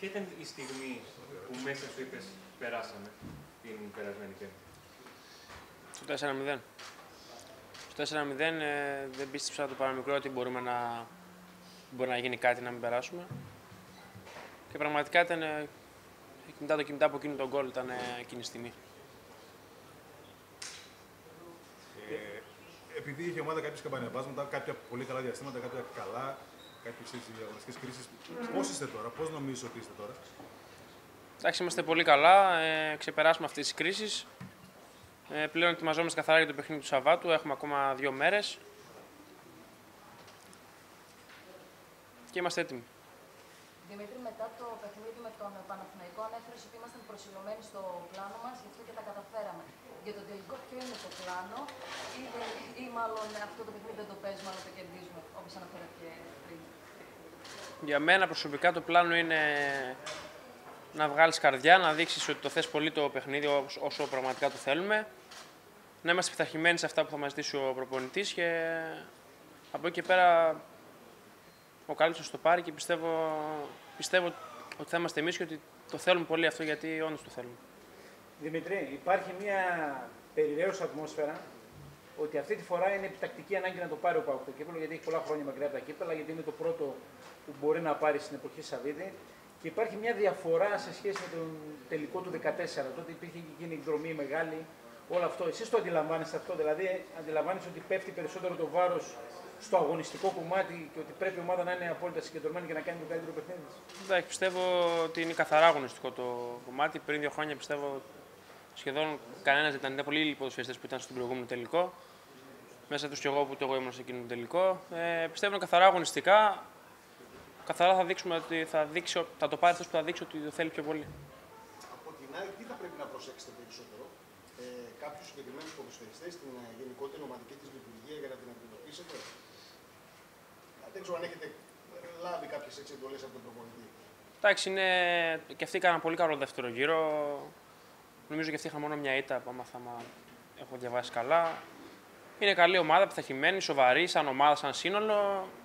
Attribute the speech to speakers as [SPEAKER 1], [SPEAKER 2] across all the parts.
[SPEAKER 1] ποια ήταν η στιγμή που μέσα σου είπες περάσαμε την περασμένη Πέμπτη?
[SPEAKER 2] Στο 4-0. Στο 4-0 δεν πίστεψα το παραμικρό ότι μπορεί να γίνει κάτι να μην περάσουμε. Και πραγματικά ήταν μετά από εκείνο τον γκολ ήταν εκείνη η στιγμή.
[SPEAKER 3] Επειδή είχε η ομάδα κάποιες καμπανιαβάσματα, κάποια πολύ καλά διαστήματα, κάποια καλά, κάποιες αγωνιστικές κρίσεις, πώς είστε τώρα, πώς νομίζεις ότι είστε τώρα?
[SPEAKER 2] Εντάξει, είμαστε πολύ καλά. Ξεπεράσουμε αυτές τις κρίσεις. Πλέον ετοιμαζόμαστε καθαρά για το παιχνίδι του Σαββάτου. Έχουμε ακόμα 2 μέρες. Και είμαστε έτοιμοι.
[SPEAKER 4] Δημήτρη, μετά το παιχνίδι με τον Παναθηναϊκό, ανέφερες ότι ήμασταν προσιλωμένοι στο πλάνο μας, γι' αυτό και τα καταφέραμε. Για τον τελικό, ποιο είναι το πλάνο, ή μάλλον αυτό το παιχνίδι δεν το παίζουμε, αλλά το κερδίζουμε, όπως αναφέρατε και πριν?
[SPEAKER 2] Για μένα προσωπικά το πλάνο είναι να βγάλεις καρδιά, να δείξεις ότι το θες πολύ το παιχνίδι όσο πραγματικά το θέλουμε. Να είμαστε πειθαρχημένοι σε αυτά που θα μας ζητήσει ο προπονητής και από εκεί και πέρα ο καλύτερος το πάρει και πιστεύω ότι θα είμαστε εμείς και ότι το θέλουμε πολύ αυτό, γιατί όντως το θέλουμε.
[SPEAKER 5] Δημητρή, υπάρχει μια περιραίωσα ατμόσφαιρα ότι αυτή τη φορά είναι επιτακτική ανάγκη να το πάρει ο ΠΑΟΚ το κύπελλο, γιατί έχει πολλά χρόνια μακριά από τα κύπελλα, γιατί είναι το πρώτο που μπορεί να πάρει στην εποχή Σαββίδη. Και υπάρχει μια διαφορά σε σχέση με τον τελικό του 2014. Τότε υπήρχε και εκείνη η εκδρομή μεγάλη, όλο αυτό. Εσείς το αντιλαμβάνεστε αυτό, δηλαδή αντιλαμβάνεστε ότι πέφτει περισσότερο το βάρος στο αγωνιστικό κομμάτι και ότι πρέπει η ομάδα να είναι απόλυτα συγκεντρωμένη και να κάνει το καλύτερο παιχνίδι της?
[SPEAKER 2] Εντάξει, πιστεύω ότι είναι καθαρά αγωνιστικό το κομμάτι. Πριν 2 χρόνια πιστεύω σχεδόν κανένας δεν ήταν πολύ λίγοι ποδοσφαιριστές που ήταν στον προηγούμενο τελικό. Μέσα τους κι εγώ που εγώ ήμουν σε εκείνο το τελικό. Πιστεύω είναι καθαρά αγωνιστικά. Καθαρά θα δείξουμε ότι θα το πάρει αυτός που θα δείξει ότι το θέλει πιο πολύ.
[SPEAKER 6] Από την άλλη, τι θα πρέπει να προσέξετε περισσότερο, κάποιους συγκεκριμένους ποδοσφαιριστές στην γενικότερη ομαδική της λειτουργία για να την αντιμετωπίσετε? Δεν ξέρω αν έχετε λάβει κάποιες εντολές από τον προπονητή.
[SPEAKER 2] Εντάξει, και αυτοί έκαναν πολύ καλό δεύτερο γύρο. Νομίζω και αυτοί είχαν μόνο μια ήττα, άμα έχω διαβάσει καλά. Είναι καλή ομάδα, πειθαρχημένη, σοβαρή, σαν ομάδα, σαν σύνολο.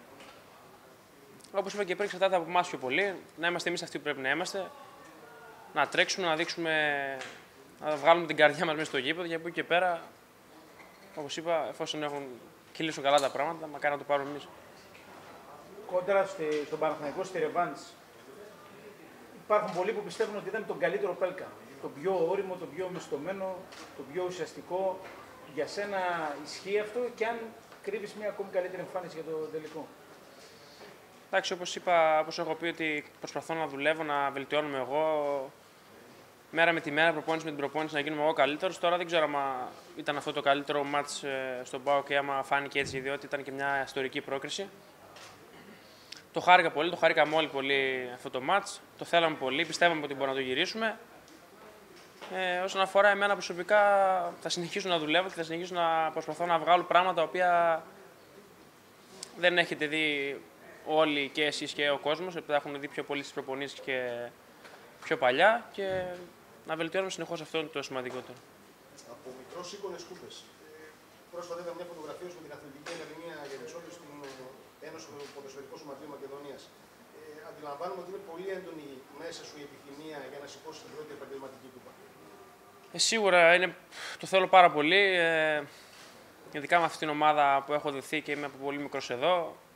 [SPEAKER 2] Όπως είπα και πριν, εξαρτάται από εμάς πιο πολύ. Να είμαστε εμείς αυτοί που πρέπει να είμαστε. Να τρέξουμε, να δείξουμε, να βγάλουμε την καρδιά μας μέσα στο γήπεδο και από εκεί και πέρα, όπως είπα, εφόσον έχουν κυλήσουν καλά τα πράγματα, μακάρι να το πάρουμε εμείς.
[SPEAKER 5] Κόντρα στον Παναθηναϊκό στη ρεβάνς, υπάρχουν πολλοί που πιστεύουν ότι ήταν τον καλύτερο Πέλκα. Το πιο όριμο, το πιο μεστομένο, το πιο ουσιαστικό. Για σένα ισχύει αυτό και αν κρύβεις μια ακόμη καλύτερη εμφάνιση για το τελικό?
[SPEAKER 2] Εντάξει, όπως είπα, όπως έχω πει, ότι προσπαθώ να δουλεύω, να βελτιώνομαι εγώ μέρα με τη μέρα, προπόνηση με την προπόνηση, να γίνομαι εγώ καλύτερος. Τώρα δεν ξέρω αν ήταν αυτό το καλύτερο μάτς στον ΠΑΟΚ και άμα φάνηκε έτσι, διότι ήταν και μια ιστορική πρόκριση. Το χάρηκα πολύ, το χαρήκαμε όλοι πολύ αυτό το μάτς. Το θέλαμε πολύ, πιστεύαμε ότι μπορούμε να το γυρίσουμε. Όσον αφορά εμένα προσωπικά, θα συνεχίσω να δουλεύω και θα συνεχίσω να προσπαθώ να βγάλω πράγματα τα οποία δεν έχετε δει όλοι, και εσείς και ο κόσμος, επειδή έχουν δει πιο πολύ στις προπονήσεις και πιο παλιά, και να βελτιώνουμε συνεχώς, αυτό είναι το σημαντικότερο.
[SPEAKER 6] Από μικρό σήκωνες κούπες. Πρόσφατα είδα μια φωτογραφία με την Αθλητική Ακαδημία Γερνησόλου στην Ένωση Ποδοσφαιρικού Σωματείου Μακεδονίας. Αντιλαμβάνομαι ότι είναι πολύ έντονη μέσα σου η επιθυμία για να σηκώσει την πρώτη επαγγελματική κούπα.
[SPEAKER 2] Σίγουρα το θέλω πάρα πολύ. Ειδικά με αυτήν την ομάδα που έχω δεθεί και είμαι από πολύ μικρός εδώ.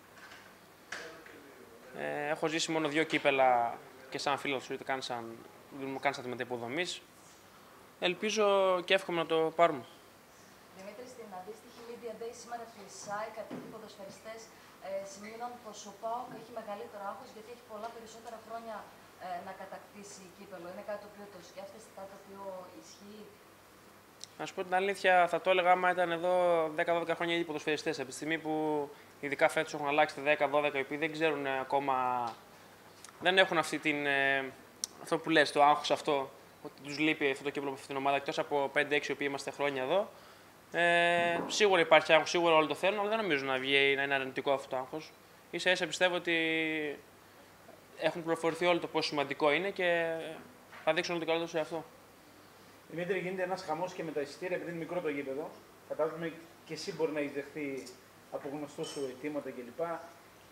[SPEAKER 2] Έχω ζήσει μόνο 2 κύπελα και σαν φίλος σου, είτε καν σαν τμήμα υποδομής. Ελπίζω και εύχομαι να το πάρουμε.
[SPEAKER 4] Δημήτρη, στην αντίστοιχη Media Day σήμερα στη ΣΑΙ, κάποιοι ποδοσφαιριστές σημείωναν πως ο ΠΑΟΚ έχει μεγαλύτερο άγχος γιατί έχει πολλά περισσότερα χρόνια να κατακτήσει κύπελο. Είναι κάτι το οποίο το σκέφτεστε, κάτι το οποίο ισχύει?
[SPEAKER 2] Να σου πω την αλήθεια, θα το έλεγα άμα ήταν εδώ 10-12 χρόνια ήδη ποδοσφαιριστές. Από τη στιγμή που ειδικά φέτος έχουν αλλάξει 10-12, οι οποίοι δεν ξέρουν ακόμα, δεν έχουν αυτό που λες, το άγχος αυτό, ότι τους λείπει αυτό το κύπελλο από αυτήν την ομάδα, εκτός από 5-6 οι οποίοι είμαστε χρόνια εδώ. Σίγουρα υπάρχει άγχος, σίγουρα όλοι το θέλουν, αλλά δεν νομίζω να βγει να είναι αρνητικό αυτό το άγχος. Ίσα-ίσα πιστεύω ότι έχουν πληροφορηθεί όλοι το πόσο σημαντικό είναι και θα δείξουν όλο το καλύτερο σε αυτό.
[SPEAKER 5] Δημήτρη, γίνεται ένας χαμός και με τα εισιτήρια, επειδή είναι μικρό το γήπεδο. Φαντάζομαι και εσύ μπορεί να έχει δεχθεί από γνωστό σου αιτήματα κλπ.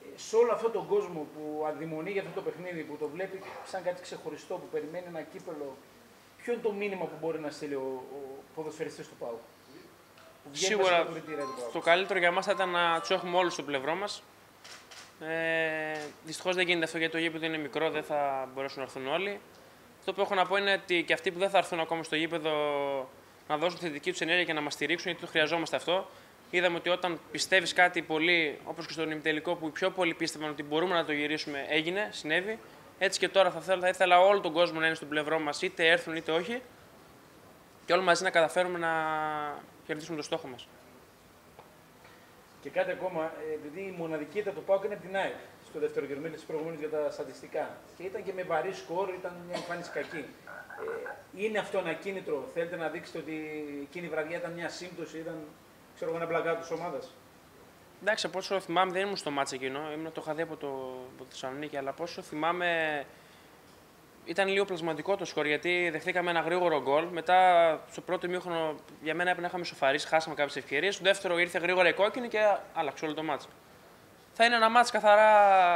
[SPEAKER 5] Σε όλο αυτόν τον κόσμο που αδειμονεί για αυτό το παιχνίδι, που το βλέπει σαν κάτι ξεχωριστό, που περιμένει ένα κύπελο, ποιο είναι το μήνυμα που μπορεί να στείλει ο ποδοσφαιριστής του ΠΑΟΚ?
[SPEAKER 2] Σίγουρα το καλύτερο για μας θα ήταν να τους έχουμε όλους στο πλευρό μας. Δυστυχώς δεν γίνεται αυτό γιατί το γήπεδο είναι μικρό, δεν θα μπορέσουν να έρθουν όλοι. Αυτό που έχω να πω είναι ότι και αυτοί που δεν θα έρθουν ακόμα στο γήπεδο να δώσουν τη δική τους ενέργεια και να μας στηρίξουν, γιατί το χρειαζόμαστε αυτό. Είδαμε ότι όταν πιστεύεις κάτι πολύ, όπως και στον ημιτελικό που οι πιο πολλοί πίστευαν ότι μπορούμε να το γυρίσουμε, έγινε, συνέβη. Έτσι και τώρα θα ήθελα όλο τον κόσμο να είναι στο πλευρό μας, είτε έρθουν είτε όχι, και όλοι μαζί να καταφέρουμε να κερδίσουμε το στόχο μας.
[SPEAKER 5] Και κάτι ακόμα, επειδή η μοναδική ήττα του ΠΑΟΚ είναι από την ΑΕΚ στο δεύτερο γύρο, μίλησε προηγουμένως για τα στατιστικά. Και ήταν και με βαρύ σκορ, ήταν μια εμφάνιση κακή. Είναι αυτό ένα κίνητρο? Θέλετε να δείξετε ότι εκείνη η βραδιά ήταν μια σύμπτωση, ήταν ένα μπλαγκάτο της ομάδας?
[SPEAKER 2] Εντάξει, από όσο θυμάμαι, δεν ήμουν στο μάτς εκείνο, το είχα δει από το Θεσσαλονίκη, αλλά από όσο θυμάμαι ήταν λίγο πλασματικό το σκορ, γιατί δεχτήκαμε ένα γρήγορο γκολ. Μετά, στο πρώτο ημίχρονο, για μένα έπρεπε να είχαμε σοφαρίσει, χάσαμε κάποιες ευκαιρίες. Στο δεύτερο ήρθε γρήγορα η κόκκινη και άλλαξε όλο το μάτς. Θα είναι ένα μάτς καθαρά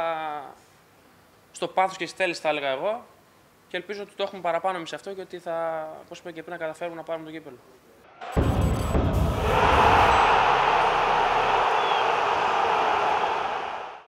[SPEAKER 2] στο πάθος και στη θέληση, θα έλεγα εγώ. Και ελπίζω ότι το έχουμε παραπάνω εμείς αυτό και ότι θα, όπως είπα και πριν, να καταφέρουμε να πάρουμε το κύπελλο.